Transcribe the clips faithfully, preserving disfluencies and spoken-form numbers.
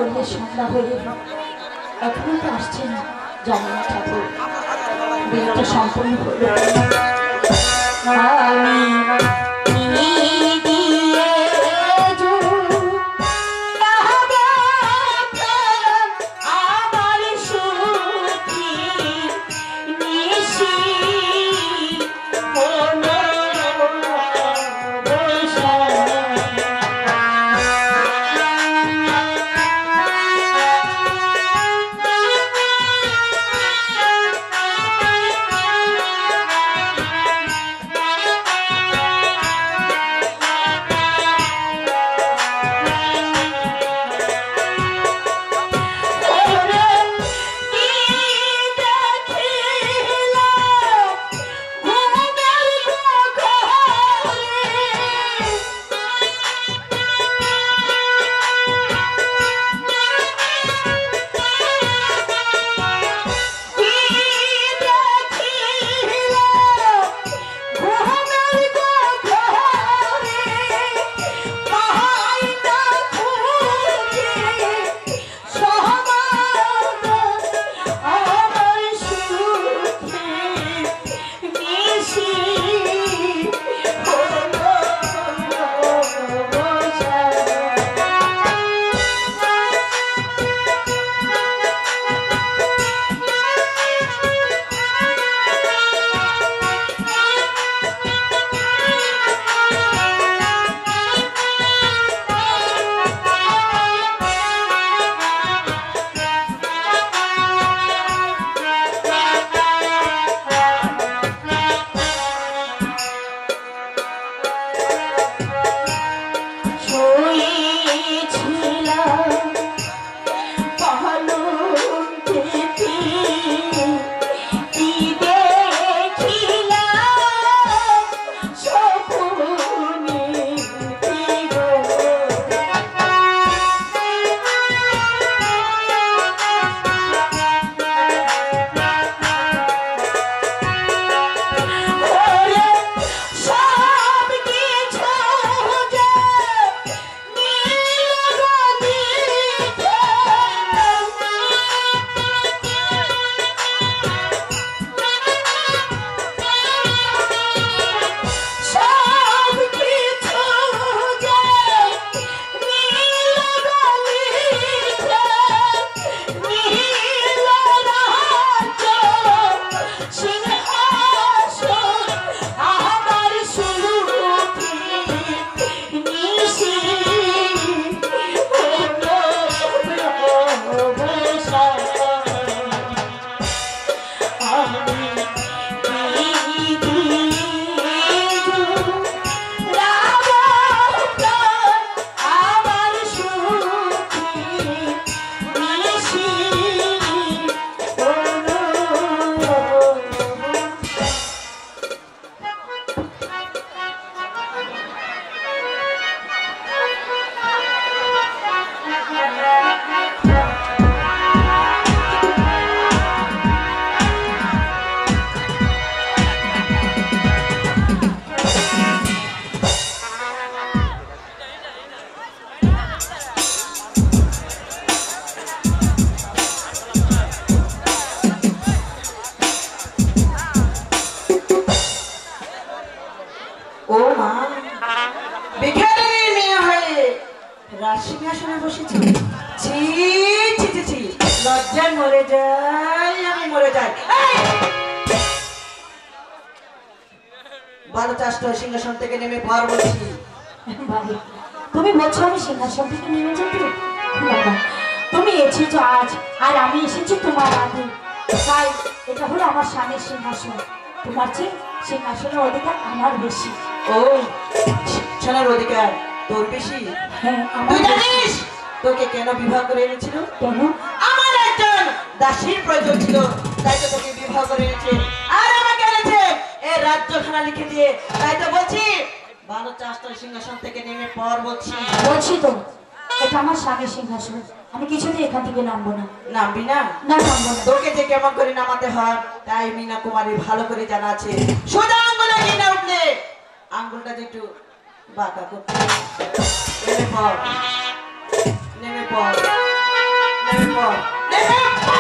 করলে সন্ধ্যা হয়ে এখনো তো আসছে না, জানি না ঠাকুর বিয়েটা সম্পূর্ণ হলো। আমি রাজসিংহাসনে বসেছি, ছি ছি ছি ছি, লজ্জায় মরে যাই, আমি মরে যাই। ভালো চাষটা সিংহাসন থেকে নেমে পর বলছি। তুমি বলছো আমি সিংহাসন থেকে নেমে যেতে? বাবা তুমি এসেছো আজ আর আমি এসেছি তোমার আগে, তাই এটা হলো আমার স্বামীর সিংহাসন। তোমার চেয়ে সিংহাসনের অধিকার আমার বেশি। ও সোনার অধিকার তোর বেশি? হ্যাঁ। তুই জানিস তোকে কেন বিবাহ করে এনেছিল? কেন? আমার একজন দাসীর প্রয়োজন ছিল, তাই তো তোকে বিবাহ করে এনেছে। আর আমাকে এনেছে এই রাজ্যখানা লিখে দিয়ে, তাই তো বলছি ভালো চাষটা সিংহাসন থেকে নেমে পর বলছি। বলছি তো এটা আমার স্বামীর সিংহাসন, আমি কিছুতেই এখান থেকে নামবো না। নামবি না? না নামবো না। তোকে যে কেমন করে নামাতে হয় তাই মিনা কুমারী ভালো করে জানা আছে। সোজা আঙ্গুলে কি না উঠলে আঙ্গুলটা যে একটু বাঁকা করতে, নেমে পড়, নেমে পড়। নেমে পড় নেমে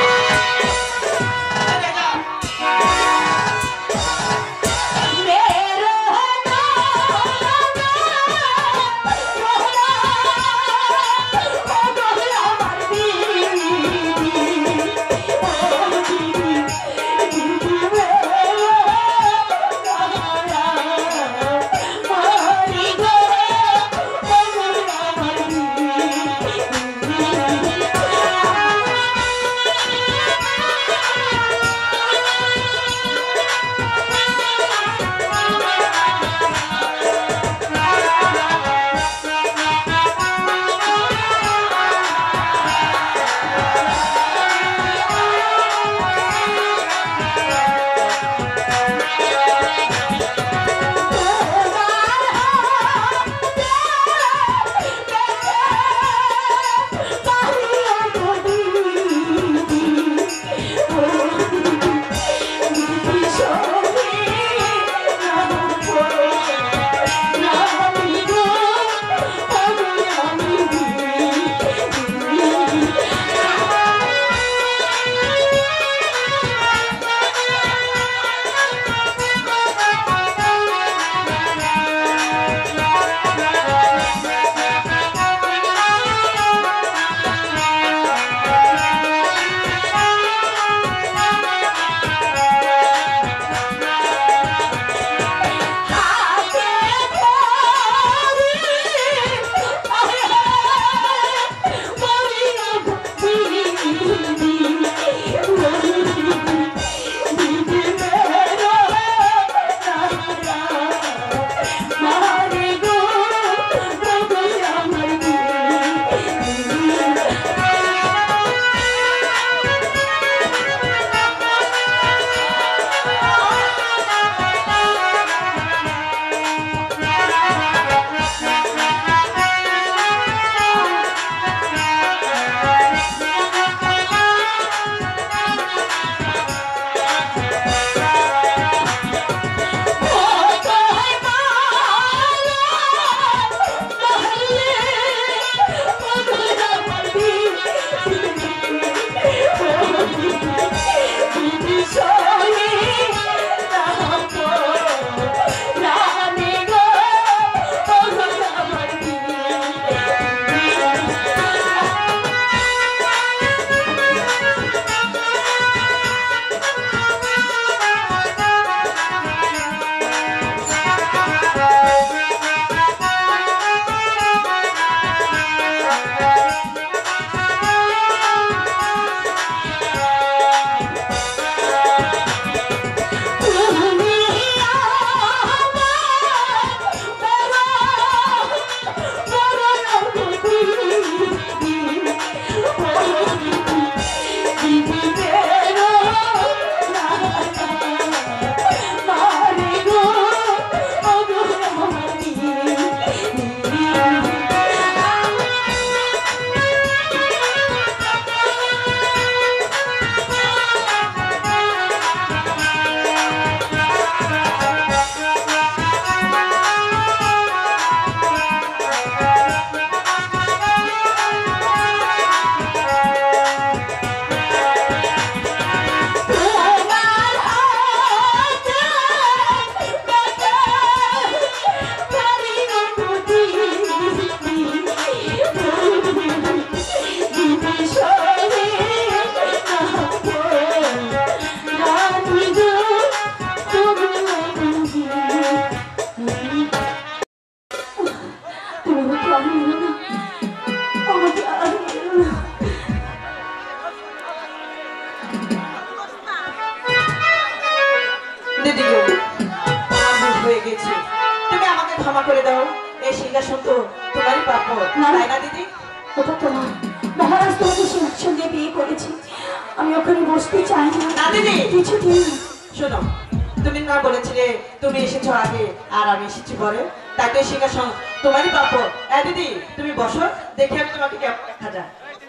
ক্ষমা করে দাও, এই সিংহাসন তো তোমারই প্রাপ্য, তাই না দিদি? ওটা তোমার, মহারাজ তোমাকে সিংহাসন দিয়ে বিয়ে করেছে, আমি ওখানে বসতে চাই না। না দিদি, কিছুদিন শোনো, তুমি না বলেছিলে তুমি এসেছো আগে আর আমি এসেছি পরে, তাই তো সিংহাসন তোমারই প্রাপ্য। হ্যাঁ দিদি, তুমি বসো, দেখে আমি তোমাকে কেমন দেখা যায়।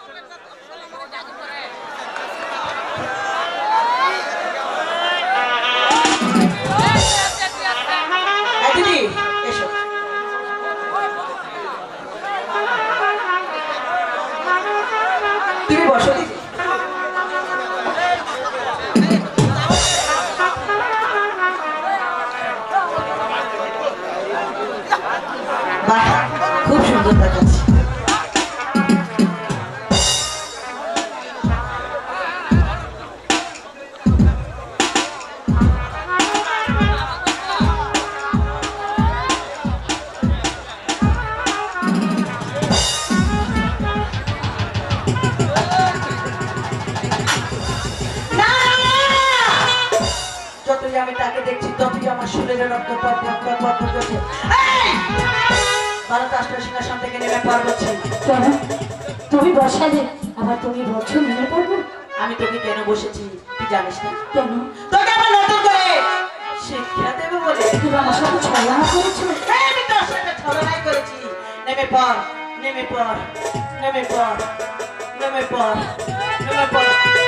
দিদি এসো। তুমি বসো। বাহ, খুব সুন্দর দেখাচ্ছে। যতই আমি তাকে দেখছি ততই আমার শরীরে রক্ত পপ পপ পপ পপ করছে। এই! ভারত রাষ্ট্র সিংহাসন থেকে নেমে পড়ছি। কেন তুমি বসালে আবার তুমি বছর নেমে পড়বো? আমি তোকে কেন বসেছি তুই জানিস না? কেন? তোকে আমার নতুন করে শিক্ষা দেবো বলে। তুমি আমার সাথে ছলনা করেছো? হ্যাঁ, আমি তোর সাথে ছলনাই করেছি। নেমে পড়, নেমে পড়, নেমে পড়, নেমে পড়, নেমে পড়।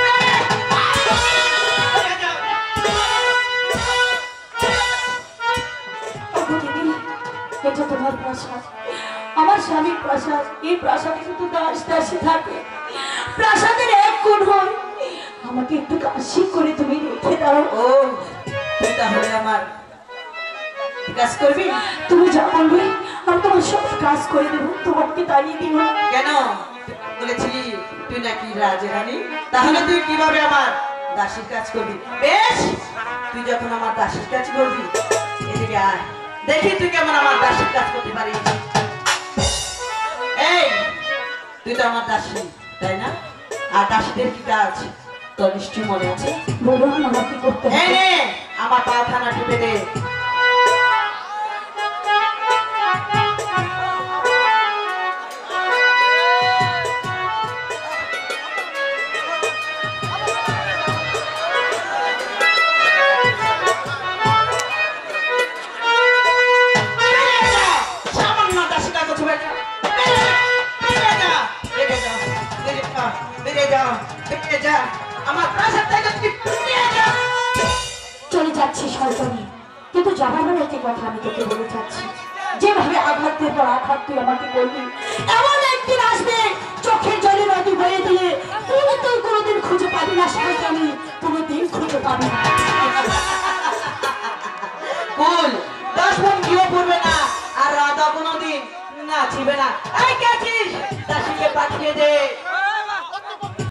এটা তোমার প্রাসাদ, আমার স্বামীর প্রাসাদ। এই প্রাসাদে শুধু দাস দাসী থাকে, প্রাসাদের এক কোণ হয়। আমাকে একটু কাশি করে তুমি রেখে দাও। ও, তুই তাহলে আমার কাজ করবি? তুমি যা বলবে আমি তোমার সব কাজ করে দেবো, তোমাকে তাড়িয়ে দিব। কেন বলেছিলি তুই নাকি রাজরানী? তাহলে তুই কিভাবে আমার দাসীর কাজ করবি? বেশ, তুই যখন আমার দাসীর কাজ করবি এদিকে আয়, দেখি তুই কেমন আমার দাসীর কাজ করতে পারিস। এই, তুই তো আমার দাসী, তাই না? আর দাসীদের কি কাজ তোর নিশ্চয়ই মনে আছে? বলো আমার কি করতে এই হবে? নে, আমার পাখানা টিপে দে। চলে যাচ্ছি শয়তানি, কিন্তু যাবার পর একটি কথা আমি তোকে বলে যাচ্ছি। যেভাবে আঘাতের পর আঘাত তুই আমাকে করবি, এমন একদিন আসবে চোখের জলে নদী বয়ে দিয়ে তুই তুই কোনোদিন খুঁজে পাবি না শয়তানি, কোনোদিন খুঁজে পাবি না।